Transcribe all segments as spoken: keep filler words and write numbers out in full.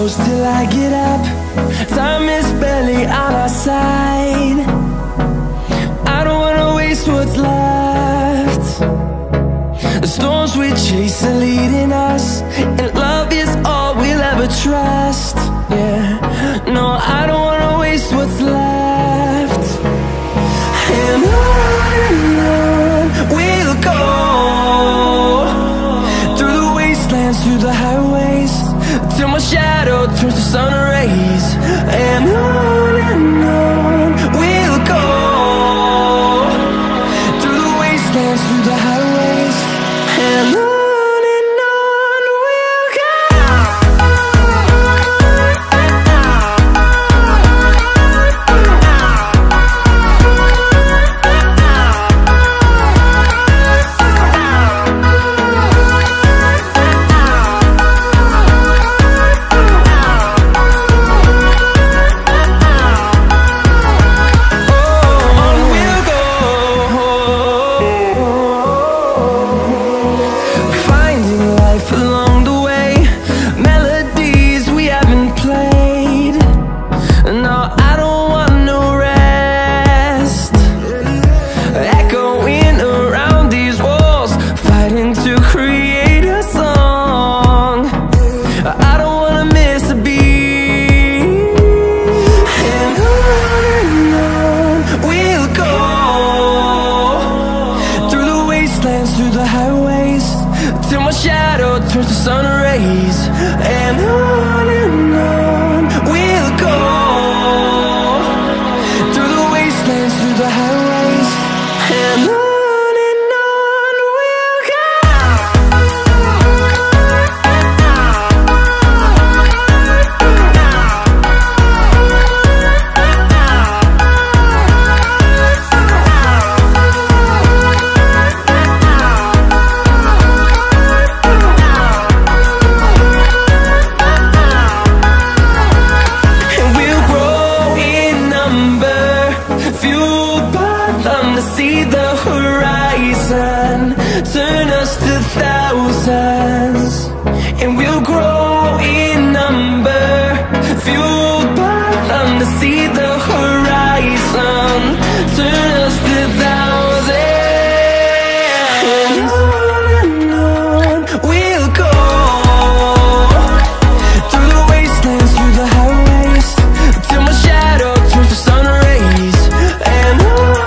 close till I get up. Time is barely on our side. I don't wanna waste what's left. The storms we chase are leading us, and love is all we'll ever trust. Yeah, no, I don't wanna waste what's left. And on and on we'll go, through the wastelands, through the highways, till my shadow turns to sun rays. And on and on we'll go, through the wastelands, through the highways, and on. Through the highways, till my shadow turns to sun rays. And on and on we'll go, through the wastelands, through the highways, and on. See the horizon turn us to thousands, and we'll grow in number, fueled by them. To see the horizon turn us to thousands, and on and on we'll go, through the wastelands, through the highways, till my shadow turns to sun rays. And on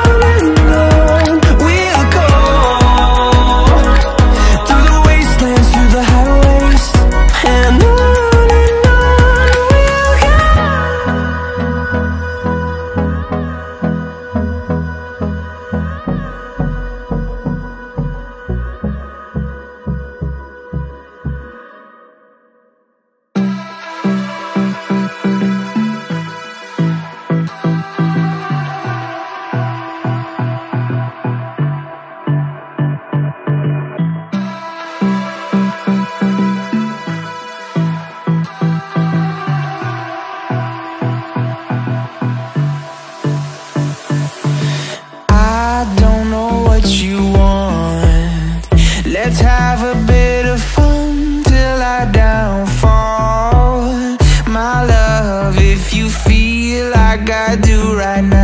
let's have a bit of fun till I downfall. My love, if you feel like I do right now,